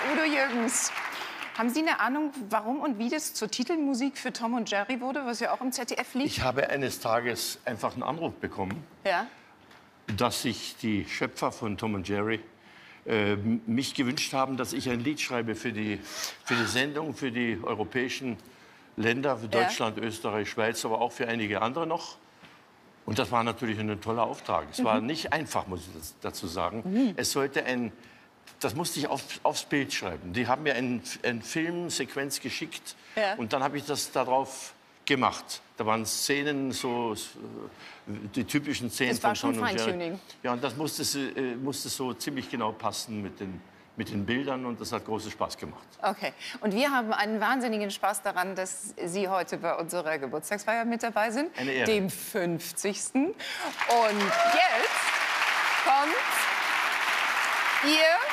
Udo Jürgens, haben Sie eine Ahnung, warum und wie das zur Titelmusik für Tom und Jerry wurde, was ja auch im ZDF lief? Ich habe eines Tages einfach einen Anruf bekommen, Ja. dass sich die Schöpfer von Tom und Jerry mich gewünscht haben, dass ich ein Lied schreibe für die Sendung, für die europäischen Länder, für Deutschland, Österreich, Schweiz, aber auch für einige andere noch. Und das war natürlich ein toller Auftrag. Es war nicht einfach, muss ich dazu sagen. Es sollte das musste ich aufs Bild schreiben. Die haben mir eine Filmsequenz geschickt und dann habe ich das darauf gemacht. Da waren Szenen, die typischen Szenen von Tom und Jerry. Ja, und das musste so ziemlich genau passen mit den Bildern und das hat großen Spaß gemacht. Okay, und wir haben einen wahnsinnigen Spaß daran, dass Sie heute bei unserer Geburtstagsfeier mit dabei sind. Eine Ehre. Dem 50. Und jetzt kommt Ihr...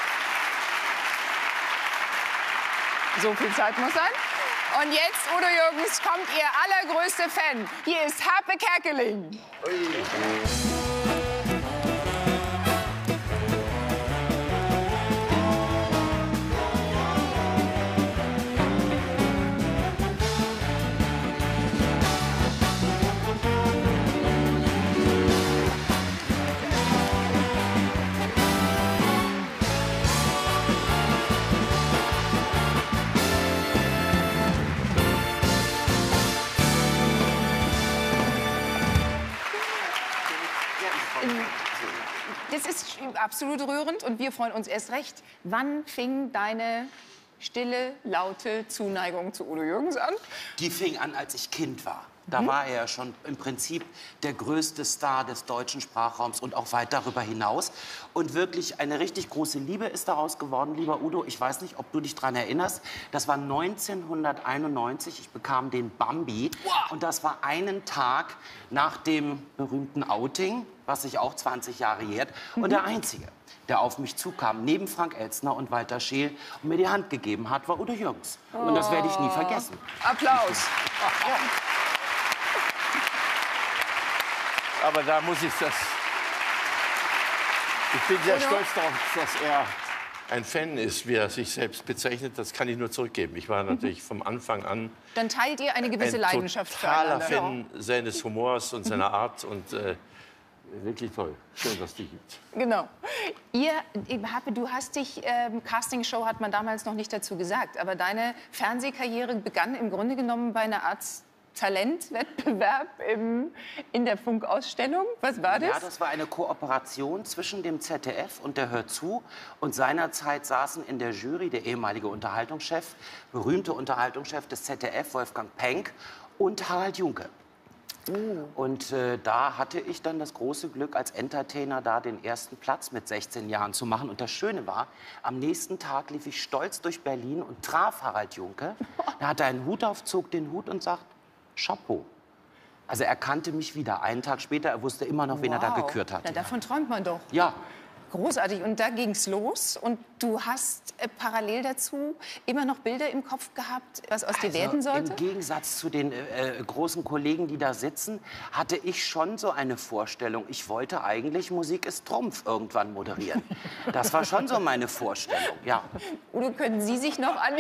So viel Zeit muss sein. Und jetzt, Udo Jürgens, kommt Ihr allergrößter Fan. Hier ist Harpe Kerkeling. Das ist absolut rührend und wir freuen uns erst recht. Wann fing deine stille, laute Zuneigung zu Udo Jürgens an? Die fing an, als ich Kind war. Da war er ja schon im Prinzip der größte Star des deutschen Sprachraums und auch weit darüber hinaus. Und wirklich eine richtig große Liebe ist daraus geworden, lieber Udo. Ich weiß nicht, ob du dich daran erinnerst. Das war 1991. Ich bekam den Bambi. Und das war einen Tag nach dem berühmten Outing, was sich auch 20 Jahre jährt. Und der Einzige, der auf mich zukam, neben Frank Elstner und Walter Scheel und mir die Hand gegeben hat, war Udo Jürgens. Und das werde ich nie vergessen. Applaus. Aber da muss ich das... Ich bin sehr stolz darauf, dass er ein Fan ist, wie er sich selbst bezeichnet. Das kann ich nur zurückgeben. Ich war natürlich vom Anfang an Dann teilt ihr eine gewisse Leidenschaft totaler füreinander. Fan seines Humors und seiner Art. Und wirklich toll. Schön, dass es die gibt. Genau. Harpe, du hast dich, Castingshow hat man damals noch nicht dazu gesagt, aber deine Fernsehkarriere begann im Grunde genommen bei einer Art Talentwettbewerb in der Funkausstellung. Was war das? Ja, das war eine Kooperation zwischen dem ZDF und der Hör zu. Und seinerzeit saßen in der Jury der ehemalige Unterhaltungschef, berühmte Unterhaltungschef des ZDF, Wolfgang Penck, und Harald Junke. Und da hatte ich dann das große Glück, als Entertainer da den ersten Platz mit 16 Jahren zu machen. Und das Schöne war, am nächsten Tag lief ich stolz durch Berlin und traf Harald Junke. Er hatte einen Hut auf, zog den Hut und sagt, Chapeau. Also er kannte mich wieder. Einen Tag später, er wusste immer noch, wen er da gekürt hat. Na, davon träumt man doch. Ja. Großartig. Und da ging's los. Und du hast parallel dazu immer noch Bilder im Kopf gehabt, was aus dir werden sollte? Im Gegensatz zu den großen Kollegen, die da sitzen, hatte ich schon so eine Vorstellung. Ich wollte eigentlich Musik ist Trumpf irgendwann moderieren. Das war schon so meine Vorstellung, ja. Udo, können Sie sich noch an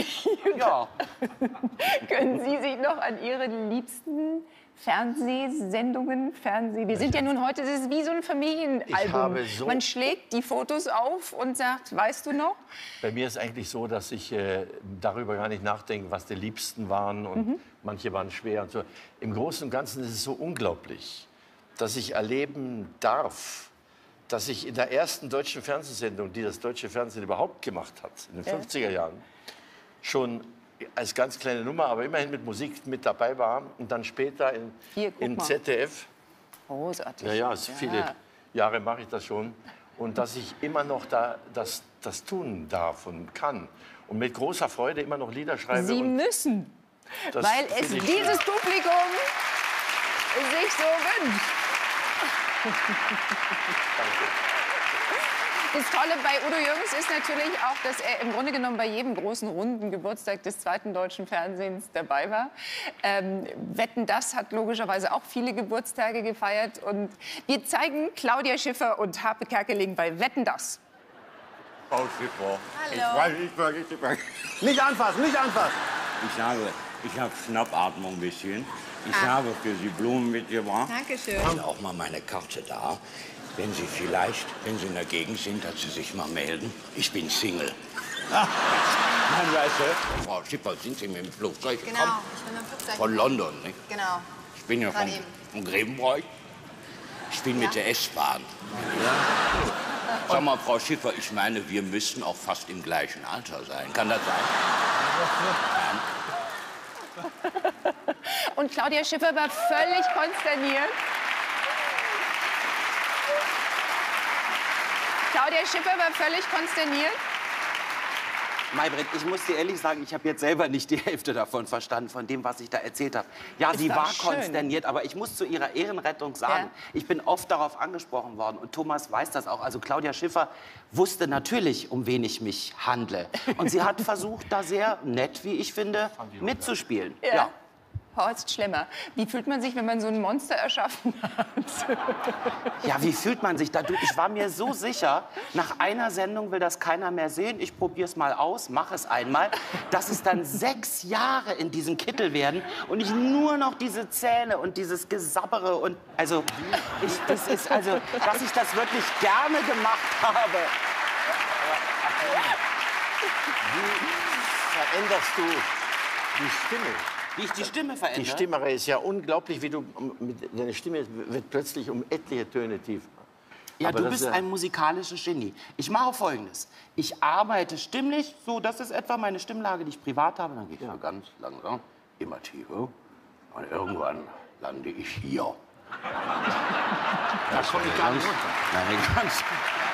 Ihre liebsten Fernsehsendungen, wir sind ja nun heute, das ist wie so ein Familienalbum. Man schlägt die Fotos auf und sagt, weißt du noch? Bei mir ist eigentlich so, dass ich darüber gar nicht nachdenke, was die Liebsten waren und manche waren schwer und so. Im Großen und Ganzen ist es so unglaublich, dass ich erleben darf, dass ich in der ersten deutschen Fernsehsendung, die das deutsche Fernsehen überhaupt gemacht hat, in den 50er Jahren, schon als ganz kleine Nummer, aber immerhin mit Musik mit dabei war und dann später in ZDF. Großartig. Ja, viele Jahre mache ich das schon. Und dass ich immer noch das tun darf und kann. Und mit großer Freude immer noch Lieder schreibe. Sie müssen, weil es dieses Publikum sich so wünscht. Danke. Das Tolle bei Udo Jürgens ist natürlich auch, dass er im Grunde genommen bei jedem großen runden Geburtstag des zweiten deutschen Fernsehens dabei war. Wetten, das hat logischerweise auch viele Geburtstage gefeiert. Und wir zeigen Claudia Schiffer und Harpe Kerkeling bei Wetten, das. Frau Schiffer. Hallo. Nicht anfassen, nicht anfassen. Ich habe Schnappatmung ein bisschen. Ich habe für Sie Blumen mitgebracht. Dankeschön. Ich habe auch mal meine Karte da. Wenn Sie vielleicht, wenn Sie in der Gegend sind, dass Sie sich mal melden. Ich bin Single. Nein, weißt du, Frau Schiffer, sind Sie mit dem Flugzeug gekommen? Genau, ich bin im Flugzeug. Von London, nicht? Genau. Ich bin ja von Grevenbroich. Ich bin mit der S-Bahn. Sag mal, Frau Schiffer, ich meine, wir müssten auch fast im gleichen Alter sein. Kann das sein? Und Claudia Schiffer war völlig konsterniert. Claudia Schiffer war völlig konsterniert. Maybrit, ich muss dir ehrlich sagen, ich habe jetzt selber nicht die Hälfte davon verstanden, von dem, was ich da erzählt habe. Ja, sie war konsterniert, aber ich muss zu ihrer Ehrenrettung sagen, ich bin oft darauf angesprochen worden und Thomas weiß das auch. Also Claudia Schiffer wusste natürlich, um wen ich mich handle. Und sie hat versucht, da sehr nett, wie ich finde, mitzuspielen. Ja. Horst Schlemmer, wie fühlt man sich, wenn man so ein Monster erschaffen hat? Ja, wie fühlt man sich da? Du, ich war mir so sicher, nach einer Sendung will das keiner mehr sehen. Ich probiere es mal aus, mache es einmal. Dass es dann 6 Jahre in diesem Kittel werden und ich nur noch diese Zähne und dieses Gesabbere und also, dass ich das wirklich gerne gemacht habe. Wie veränderst du die Stimme? Wie ich die Stimme verändere? Die Stimme ist ja unglaublich, wie du deine Stimme wird plötzlich um etliche Töne tiefer. Ja, Aber du bist ein musikalisches Genie. Ich mache Folgendes. Ich arbeite stimmlich, so das ist etwa meine Stimmlage, die ich privat habe. Dann gehe ich ganz langsam, immer tiefer. Und irgendwann lande ich hier. Da komme ich gar nicht runter. Nein, ganz.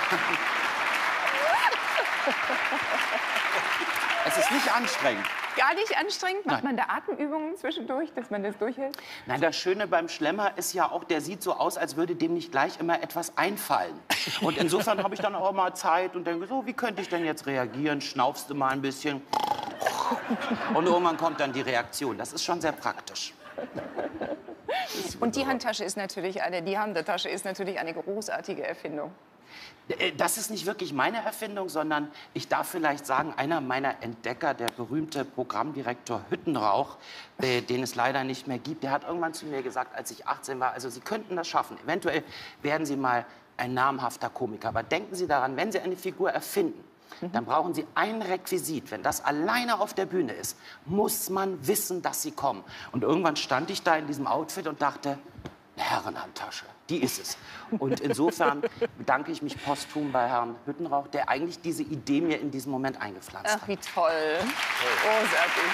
Es ist nicht anstrengend. Gar nicht anstrengend? Macht man da Atemübungen zwischendurch, dass man das durchhält? Nein, das Schöne beim Schlemmer ist ja auch, der sieht so aus, als würde dem nicht gleich immer etwas einfallen. Und insofern habe ich dann auch mal Zeit und denke so, wie könnte ich denn jetzt reagieren? Schnaufst du mal ein bisschen. Und irgendwann kommt dann die Reaktion. Das ist schon sehr praktisch. Und die Handtasche ist natürlich die Handtasche ist natürlich eine großartige Erfindung. Das ist nicht wirklich meine Erfindung, sondern ich darf vielleicht sagen, einer meiner Entdecker, der berühmte Programmdirektor Hüttenrauch, den es leider nicht mehr gibt, der hat irgendwann zu mir gesagt, als ich 18 war, also Sie könnten das schaffen. Eventuell werden Sie mal ein namhafter Komiker. Aber denken Sie daran, wenn Sie eine Figur erfinden, dann brauchen Sie ein Requisit. Wenn das alleine auf der Bühne ist, muss man wissen, dass Sie kommen. Und irgendwann stand ich da in diesem Outfit und dachte, eine Herrenhandtasche, die ist es. Und insofern bedanke ich mich posthum bei Herrn Hüttenrauch, der eigentlich diese Idee mir in diesem Moment eingepflanzt hat. Ach, wie toll. Großartig.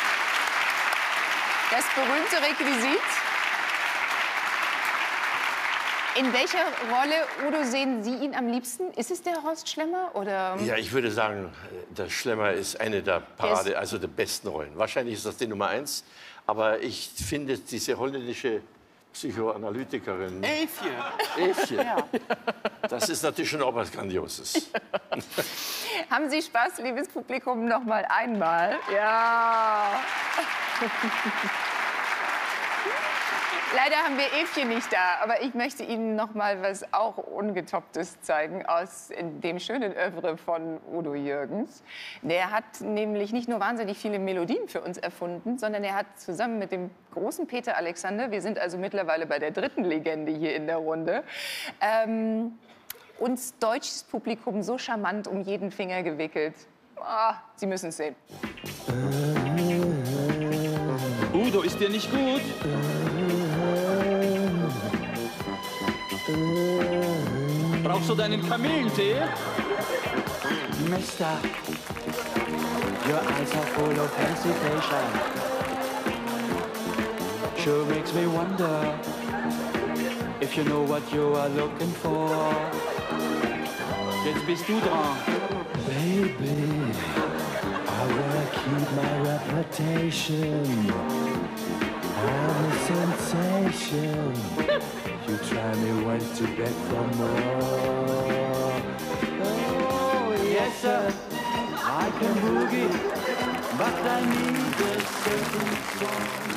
Das berühmte Requisit. In welcher Rolle, Udo, sehen Sie ihn am liebsten? Ist es der Horst Schlemmer? Oder? Ja, ich würde sagen, der Schlemmer ist eine der also der besten Rollen. Wahrscheinlich ist das die Nummer 1. Aber ich finde diese holländische Psychoanalytikerin. Elfje. Ja. Das ist natürlich schon auch was Grandioses. Haben Sie Spaß, liebes Publikum, noch mal einmal? Ja. Leider haben wir Elfje nicht da, aber ich möchte Ihnen noch mal was auch Ungetopptes zeigen aus dem schönen Œuvre von Udo Jürgens. Der hat nämlich nicht nur wahnsinnig viele Melodien für uns erfunden, sondern er hat zusammen mit dem großen Peter Alexander, wir sind also mittlerweile bei der 3. Legende hier in der Runde, uns deutsches Publikum so charmant um jeden Finger gewickelt. Sie müssen es sehen. Udo, ist dir nicht gut? Brauchst du deinen Kamillentee? Mister, your eyes are full of hesitation. Sure makes me wonder if you know what you are looking for. Jetzt bist du dran. Baby, I wanna keep my reputation. I'm a sensation. You try me, went to bed for more. Oh, yes, sir. I can boogie, but I need a certain song.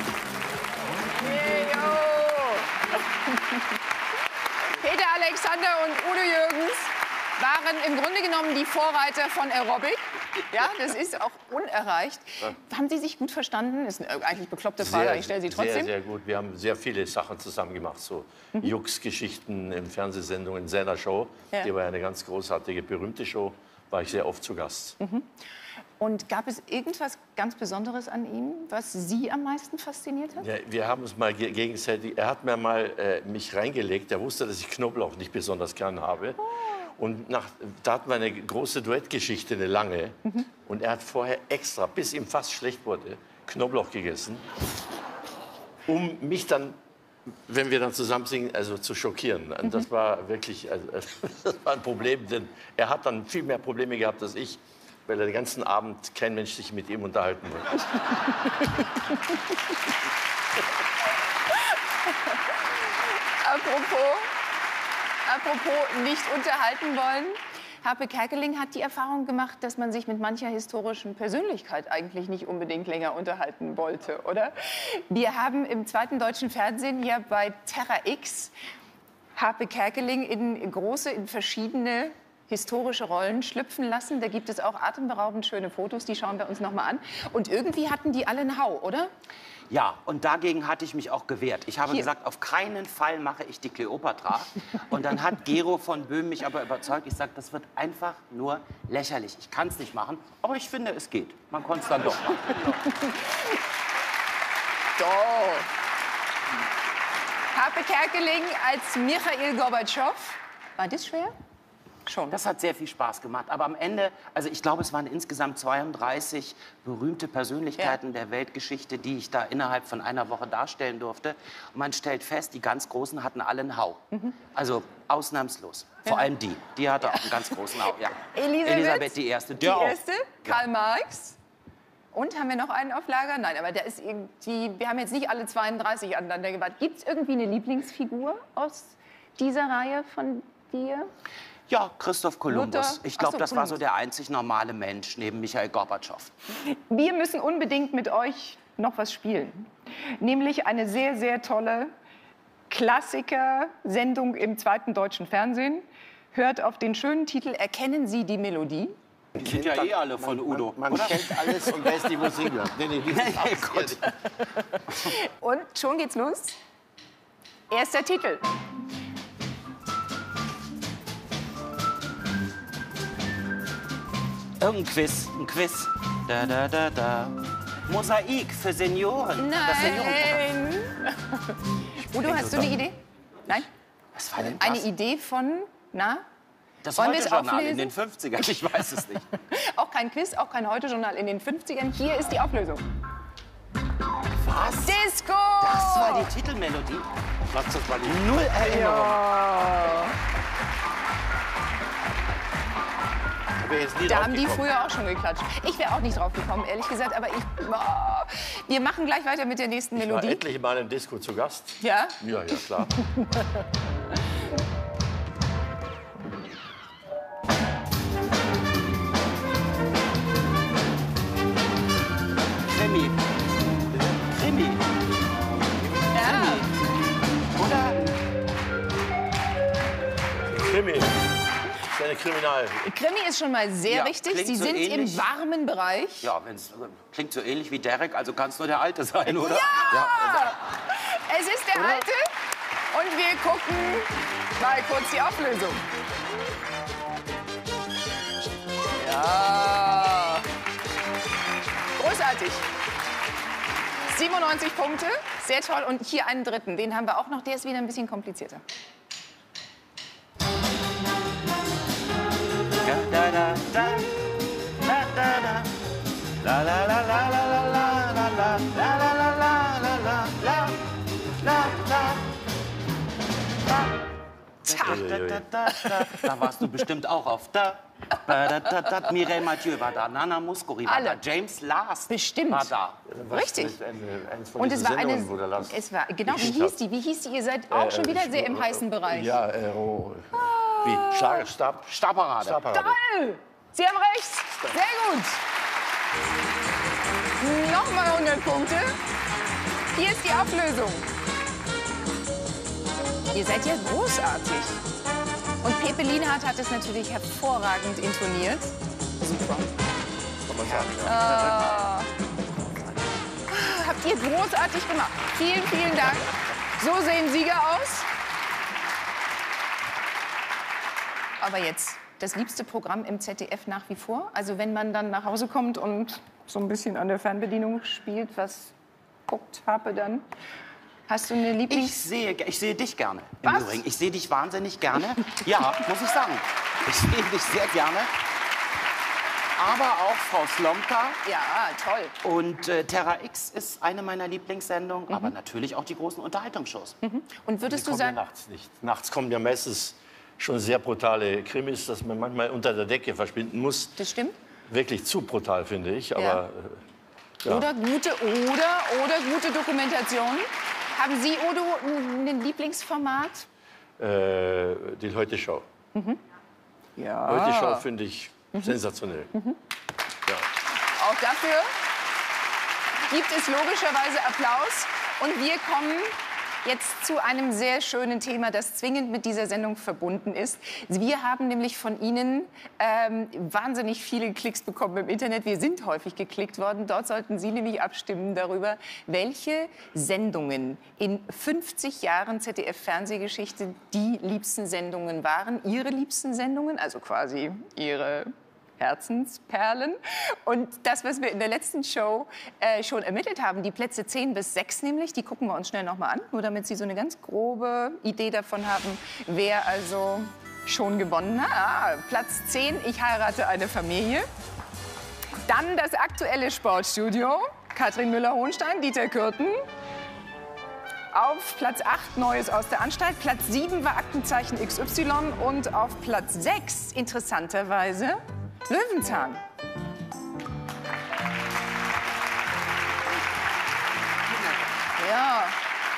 Peter Alexander und Udo Jürgens waren im Grunde genommen die Vorreiter von Aerobic. Ja, das ist auch unerreicht. Haben Sie sich gut verstanden? Das ist eine eigentlich bekloppte Frage, ich stelle sie trotzdem. Sehr, sehr gut. Wir haben sehr viele Sachen zusammen gemacht, so Jux-Geschichten in Fernsehsendungen, in seiner Show. Ja. Die war eine ganz großartige, berühmte Show, war ich sehr oft zu Gast. Und gab es irgendwas ganz Besonderes an ihm, was Sie am meisten fasziniert hat? Ja, wir haben uns mal gegenseitig, er hat mir mal mich reingelegt, er wusste, dass ich Knoblauch nicht besonders gern habe. Und da hatten wir eine große Duettgeschichte, eine lange. Und er hat vorher extra, bis ihm fast schlecht wurde, Knoblauch gegessen, um mich dann, wenn wir dann zusammen singen, also zu schockieren. Und das war wirklich das war ein Problem, denn er hat dann viel mehr Probleme gehabt als ich, weil er den ganzen Abend kein Mensch sich mit ihm unterhalten wollte. Apropos nicht unterhalten wollen. Harpe Kerkeling hat die Erfahrung gemacht, dass man sich mit mancher historischen Persönlichkeit eigentlich nicht unbedingt länger unterhalten wollte, oder? Wir haben im zweiten deutschen Fernsehen ja bei Terra X Harpe Kerkeling in verschiedene historische Rollen schlüpfen lassen. Da gibt es auch atemberaubend schöne Fotos, die schauen wir uns noch mal an. Und irgendwie hatten die alle einen Hau, oder? Ja, und dagegen hatte ich mich auch gewehrt. Ich habe gesagt, auf keinen Fall mache ich die Kleopatra. Und dann hat Gero von Böhm mich aber überzeugt. Ich sage, das wird einfach nur lächerlich. Ich kann es nicht machen, aber ich finde, es geht. Man konnte es dann doch machen. Doch. Harpe Kerkeling als Michail Gorbatschow. War das schwer? Schon. Das hat sehr viel Spaß gemacht. Aber am Ende, also ich glaube, es waren insgesamt 32 berühmte Persönlichkeiten der Weltgeschichte, die ich da innerhalb von einer Woche darstellen durfte. Und man stellt fest, die ganz Großen hatten alle einen Hau. Also ausnahmslos. Vor allem die. Die hatte auch einen ganz großen Hau. Ja. Elisabeth I. Die erste, Karl Marx. Und haben wir noch einen auf Lager? Nein, aber der ist irgendwie, wir haben jetzt nicht alle 32 aneinander gewartet. Gibt es irgendwie eine Lieblingsfigur aus dieser Reihe von dir? Ja, Christoph Kolumbus. Luther. Ich glaube, Ach so, das war so Kolumbus. der einzig normale Mensch neben Michail Gorbatschow. Wir müssen unbedingt mit euch noch was spielen. Nämlich eine sehr, sehr tolle Klassiker-Sendung im zweiten deutschen Fernsehen. Hört auf den schönen Titel Erkennen Sie die Melodie? Die sind ja eh alle von Udo. Man kennt alles und weiß nicht, wo es hingehört. Nee, Gut. Und schon geht's los. Erster Titel. Irgendein Quiz, ein Quiz. Da, da, da, da. Mosaik für Senioren. Das Seniorenprogramm. Nein. Udo, hast du eine Idee? Nein? Was war denn das? Eine Idee von, na? Das Wollen wir es Heute-Journal in auflösen? den 50ern. Ich weiß es nicht. Auch kein Quiz, auch kein Heute-Journal in den 50ern. Hier ist die Auflösung. Was? Disco! Das war die Titelmelodie. Das war die Null Erinnerung. Da haben die früher auch schon geklatscht. Ich wäre auch nicht drauf gekommen, ehrlich gesagt. Aber wir machen gleich weiter mit der nächsten Ich war Melodie. etliche Mal im Disco zu Gast. Ja? Ja, ja, klar. Krimi. Krimi. Ja. Oder? Krimi. Das ist eine Kriminal. Krimi ist schon mal sehr Ja, richtig. klingt Sie so sind ähnlich. im warmen Bereich. Ja, klingt so ähnlich wie Derek, also kann es nur der Alte sein, oder? Ja! Es ist der Oder? Alte. Und wir gucken mal kurz die Auflösung. Ja. Großartig. 97 Punkte. Sehr toll. Und hier einen dritten. Den haben wir auch noch. Der ist wieder ein bisschen komplizierter. Da, da, da, da, da, da, da. La, la, la, la, la, la, la, la, la, la, la, la, la, la, la, la, la. Da warst du bestimmt auch auf da. Mireille Mathieu war da, Nana Mouskouri war Alle. da, James Last Bestimmt. war da. Richtig. Eins von Und es diesen war eine. Sendungen, wo der Lars Es war, genau, wie Geschichte hieß die? Wie hieß die? Ihr seid auch schon wieder sehr im heißen Bereich. Ja, wie? Stabparade. Stabparade. Toll! Sie haben recht. Sehr gut. Nochmal 100 Punkte. Hier ist die Auflösung. Ihr seid ja großartig. Und Pepe Lienhardt hat es natürlich hervorragend intoniert. Super. Habt ihr großartig gemacht. Vielen, vielen Dank. So sehen Sieger aus. Aber jetzt, das liebste Programm im ZDF nach wie vor? Also wenn man dann nach Hause kommt und so ein bisschen an der Fernbedienung spielt, was guckt Harpe dann? Hast du eine Lieblings... Ich sehe dich gerne. Was? Im Übrigen. Ich sehe dich wahnsinnig gerne. Ja, muss ich sagen. Ich sehe dich sehr gerne. Aber auch Frau Slomka. Ja, toll. Und Terra X ist eine meiner Lieblingssendungen. Aber natürlich auch die großen Unterhaltungsshows. Und würdest du kommen ja sagen... nachts nicht. Nachts kommen ja meistens schon sehr brutale Krimis, dass man manchmal unter der Decke verschwinden muss. Das stimmt. Wirklich zu brutal, finde ich. Aber Ja. Ja. Oder gute Dokumentationen. Haben Sie, Odo, ein Lieblingsformat? Die Heute-Show. Ja. Heute-Show finde ich sensationell. Ja. Auch dafür gibt es logischerweise Applaus. Und wir kommen jetzt zu einem sehr schönen Thema, das zwingend mit dieser Sendung verbunden ist. Wir haben nämlich von Ihnen wahnsinnig viele Klicks bekommen im Internet. Wir sind häufig geklickt worden. Dort sollten Sie nämlich abstimmen darüber, welche Sendungen in 50 Jahren ZDF-Fernsehgeschichte die liebsten Sendungen waren. Ihre liebsten Sendungen, also quasi Ihre Herzensperlen. Und das, was wir in der letzten Show schon ermittelt haben, die Plätze 10 bis 6 nämlich, die gucken wir uns schnell noch mal an, nur damit Sie so eine ganz grobe Idee davon haben, wer also schon gewonnen hat. Platz 10, ich heirate eine Familie. Dann das aktuelle Sportstudio, Katrin Müller-Hohenstein, Dieter Kürten. Auf Platz 8 Neues aus der Anstalt, Platz 7 war Aktenzeichen XY und auf Platz 6 interessanterweise Löwenzahn. Ja.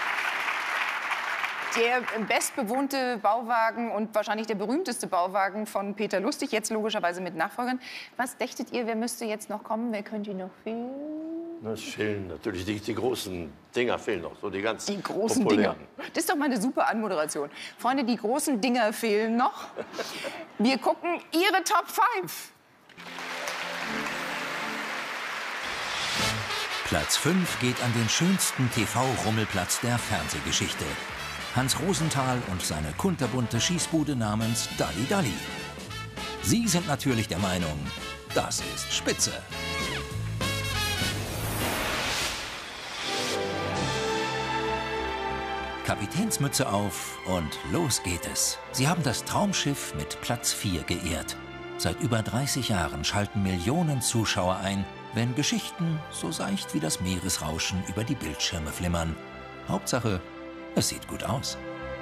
Der bestbewohnte Bauwagen und wahrscheinlich der berühmteste Bauwagen von Peter Lustig, jetzt logischerweise mit Nachfolgern. Was dächtet ihr, wer müsste jetzt noch kommen? Wer könnte noch fehlen? Es fehlen natürlich die großen Dinger, fehlen noch, so die ganz Die großen Dinger. populären. Das ist doch mal eine super Anmoderation. Freunde, die großen Dinger fehlen noch. Wir gucken Ihre Top 5. Platz 5 geht an den schönsten TV-Rummelplatz der Fernsehgeschichte. Hans Rosenthal und seine kunterbunte Schießbude namens Dalli Dalli. Sie sind natürlich der Meinung, das ist spitze. Kapitänsmütze auf und los geht es. Sie haben das Traumschiff mit Platz 4 geehrt. Seit über 30 Jahren schalten Millionen Zuschauer ein, wenn Geschichten so seicht wie das Meeresrauschen über die Bildschirme flimmern. Hauptsache, es sieht gut aus.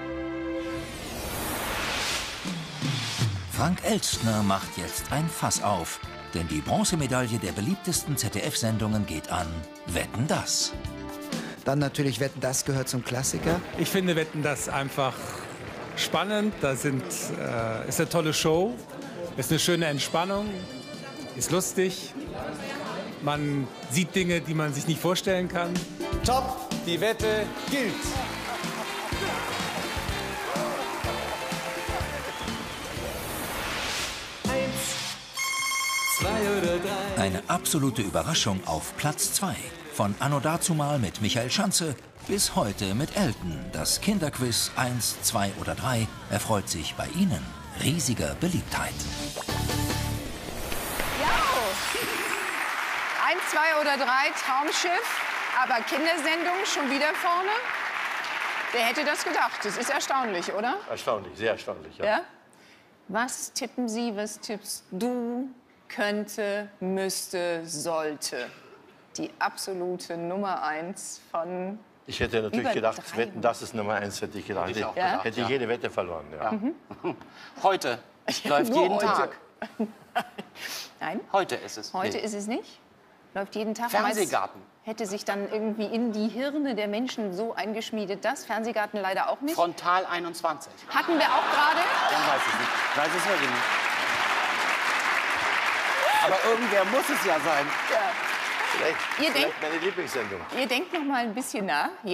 Frank Elstner macht jetzt ein Fass auf, denn die Bronzemedaille der beliebtesten ZDF-Sendungen geht an Wetten, dass. Dann natürlich Wetten, das gehört zum Klassiker. Ich finde Wetten, das einfach spannend. Ist eine tolle Show, ist eine schöne Entspannung, ist lustig. Man sieht Dinge, die man sich nicht vorstellen kann. Top, die Wette gilt. Eine absolute Überraschung auf Platz 2. Von Anno dazumal mit Michael Schanze bis heute mit Elton. Das Kinderquiz 1, 2 oder 3 erfreut sich bei Ihnen riesiger Beliebtheit. Ja. 1, 2 oder 3, Traumschiff. Aber Kindersendung schon wieder vorne? Wer hätte das gedacht? Das ist erstaunlich, oder? Erstaunlich, sehr erstaunlich, ja. Ja? Was tippen Sie, was tippst du? Könnte, müsste, sollte. Die absolute Nummer 1 von... Ich hätte natürlich über gedacht, 300. Wetten, das ist Nummer 1, hätte ich gedacht. Hätte ich auch Hätte, gedacht, hätte ja. jede Wette verloren, ja. Heute läuft nur jeden heute. Tag. Nein, Heute ist es. heute Nee. ist es nicht. Läuft jeden Tag. Fernsehgarten. Meist hätte sich dann irgendwie in die Hirne der Menschen so eingeschmiedet, das Fernsehgarten leider auch nicht. Frontal 21. Hatten wir auch gerade. Dann weiß ich nicht. Ich weiß es wirklich nicht. Aber irgendwer muss es ja sein. Ja. Vielleicht Ihr denkt- meine Lieblingssendung. Ihr denkt noch mal ein bisschen nach.